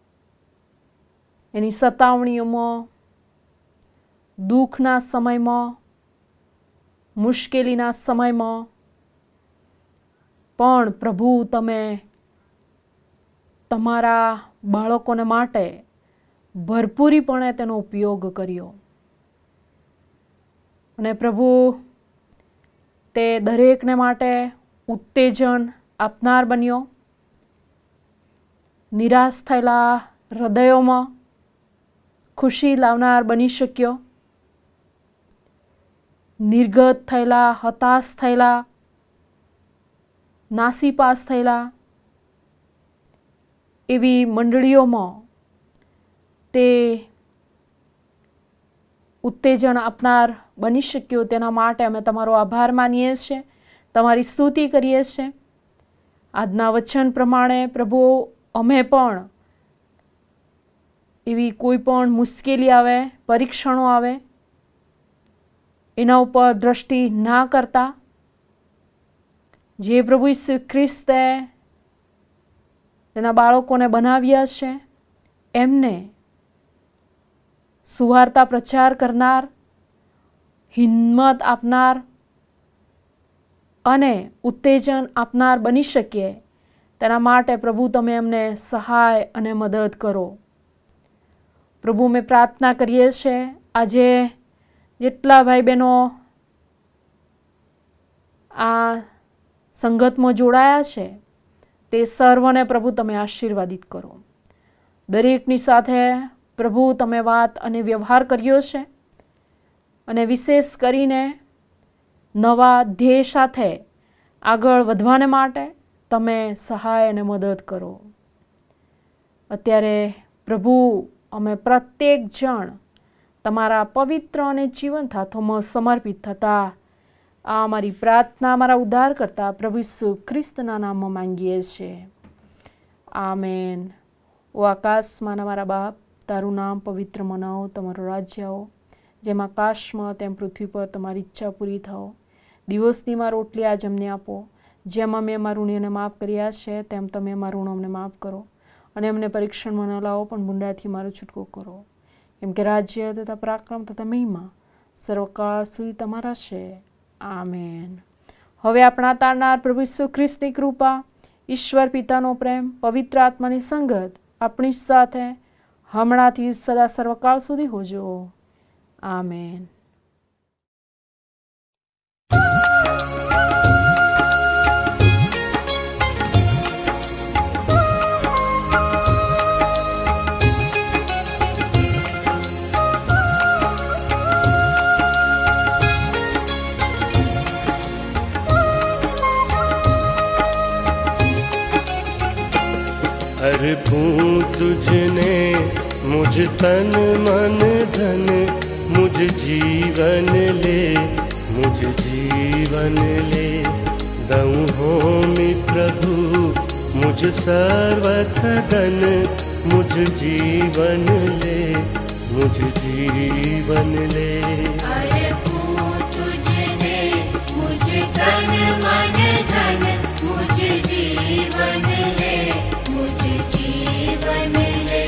એની સતાવણીઓમાં, દુઃખના સમયમાં, મુશ્કેલીના સમયમાં પણ પ્રભુ તમે તમારા બાળકોને માટે ભરપૂરીપણે તેનો ઉપયોગ કર્યો. અને પ્રભુ તે દરેકને માટે ઉત્તેજન આપનાર બન્યો. નિરાશ થયેલા હૃદયોમાં ખુશી લાવનાર બની શક્યો. નિર્ગત થયેલા, હતાશ થયેલા, નાસીપાસ થયેલા એવી મંડળીઓમાં તે ઉત્તેજન આપનાર બની શક્યો. તેના માટે અમે તમારો આભાર માનીએ છીએ, તમારી સ્તુતિ કરીએ છીએ. આજના વચન પ્રમાણે પ્રભુ અમે પણ એવી કોઈ પણ મુશ્કેલી આવે, પરીક્ષણો આવે, એના ઉપર દ્રષ્ટિ ના કરતા જે પ્રભુ ઈસુ ખ્રિસ્તે તેના બાળકોને બનાવ્યા છે એમને સુવાર્તા પ્રચાર કરનાર, હિંમત આપનાર અને ઉત્તેજન આપનાર બની શકીએ. તેના માટે પ્રભુ તમે અમને સહાય અને મદદ કરો. પ્રભુ અમે પ્રાર્થના કરીએ છીએ આજે જેટલા ભાઈ બહેનો આ સંગતમાં જોડાયા છે તે સર્વને પ્રભુ તમે આશીર્વાદિત કરો. દરેકની સાથે પ્રભુ તમે વાત અને વ્યવહાર કર્યો છે અને વિશેષ કરીને નવા ધ્યેય સાથે આગળ વધવાને માટે તમે સહાય અને મદદ કરો. અત્યારે પ્રભુ અમે પ્રત્યેક જણ તમારા પવિત્ર અને જીવંત હાથોમાં સમર્પિત થતા આ અમારી પ્રાર્થના અમારા ઉદ્ધાર કરતા પ્રભુ ઈસુ ખ્રિસ્તના નામમાં માંગીએ છીએ. આમેન. ઓ આકાશમાં અમારા બાપ, તારું નામ પવિત્ર મનાવો, તમારું રાજ્ય આવો, જેમ આકાશમાં તેમ પૃથ્વી પર તમારી ઈચ્છા પૂરી થાઓ. દિવસની માં રોટલી આજ અમને આપો, જેમ અમે અમારા ઋણીઓને માફ કર્યા છે તેમ તમે અમારા ઋણો અમને માફ કરો, અને અમને પરીક્ષણમાં ન લાવો પણ બુંડાથી મારો છૂટકો કરો. કેમ કે રાજ્ય તથા પરાક્રમ તથા મહિમા સર્વકાળ સુધી તમારા છે. આમેન. હવે આપણા તારનાર પ્રભુ ઈસુ ખ્રિસ્તની કૃપા, ઈશ્વર પિતાનો પ્રેમ, પવિત્ર આત્માની સંગત આપણી સાથે હમણાંથી સદા સર્વકાળ સુધી હોજો. આમેન. अर्पूं तुझने मुझ तन मन धन, मुझ जीवन ले, मुझ जीवन ले. दऊं होमी प्रभु मुझ सर्वथ धन, मुझ जीवन ले, मुझ जीवन ले. अर्पूं तुझने मुझ तन मन धन, मुझ जीवन ले, मुझ जीवन ले.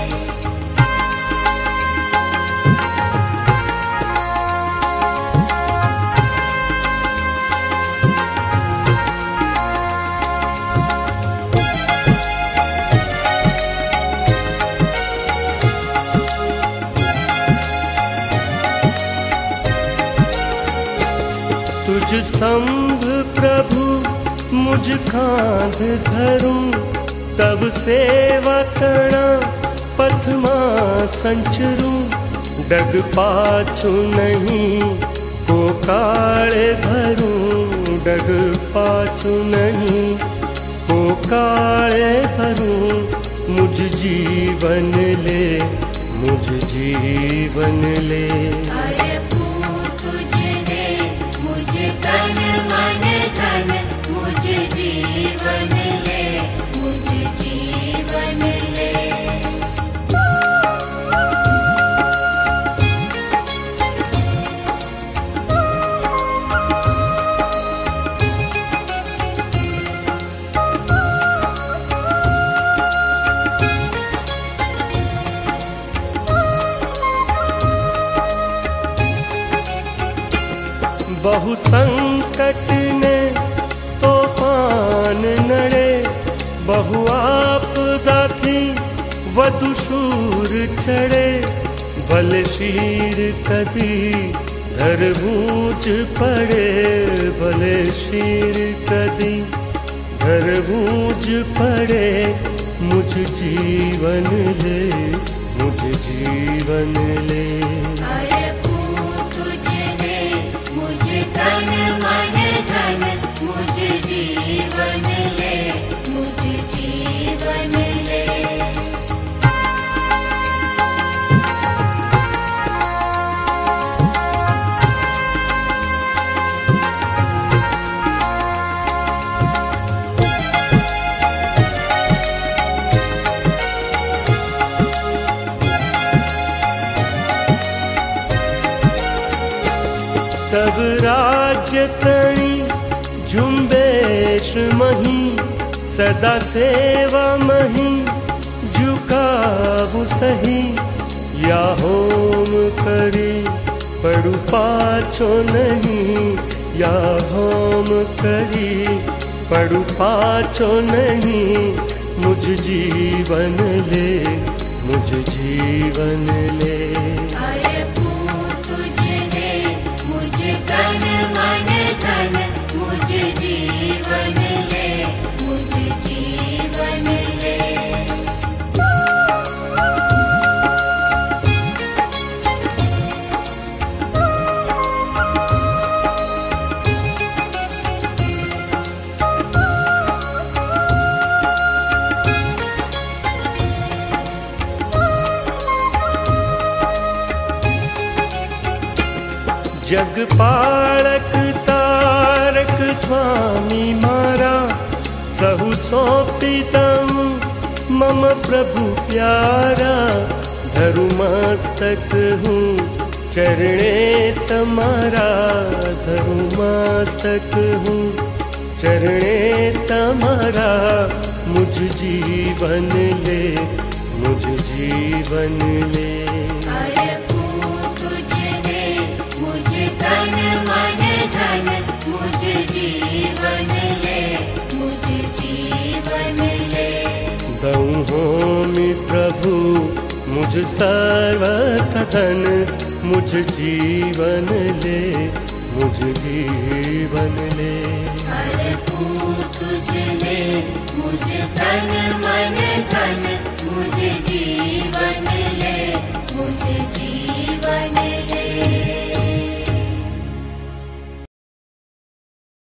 तुझ स्तंभ प्रभु मुझ कांध धरूं, तब सेवा करणा पथमा संचरूं. डग पाछू नहीं को काळे भरूं, डग पाछू नहीं को काळे भरूं. मुझ जीवन ले, मुझ जीवन ले. अर्पूं तुझने मुझ तन मन धन, मुझ जीवन ले, मुझ जीवन ले. बहु संकट ने तोफान नड़े, बहु आपदा थी वधु शूर चढ़े. भले शीर कदी धरबूज पड़े, भले शीर कदी घर बूझ पड़े मुझ जीवन ले, मुझ जीवन ले। अर्पू तुझने मुझ तन मन धन, मुझ जीवन ले, मुझ जीवन ले। तब राज्य तणी झुंबेश मही, सदा सेवा मही झुकावु सही। या होम करी पड़ु पाछो नहीं, या होम करी पड़ु पाछो नहीं। मुझ जीवन ले, मुझ जीवन ले। अर्पू तुझने मुझ तन मन धन, मुझ जीवन ले, मुझ जीवन ले। जग पालक तारक स्वामी मारा, सहु सौंपी तऊं मम प्रभु प्यारा। धरु मस्तक हूँ चरणे तमारा, धरु मस्तक हूँ चरणे तमारा। मुझ जीवन ले, मुझ जीवन ले। अर्पू तुझने मुझ तन मन धन, मुझ जीवन ले, मुझ जीवन ले। दऊं होमि प्रभु मुझ सर्वथ धन, मुझ जीवन ले, मुझ जीवन ले।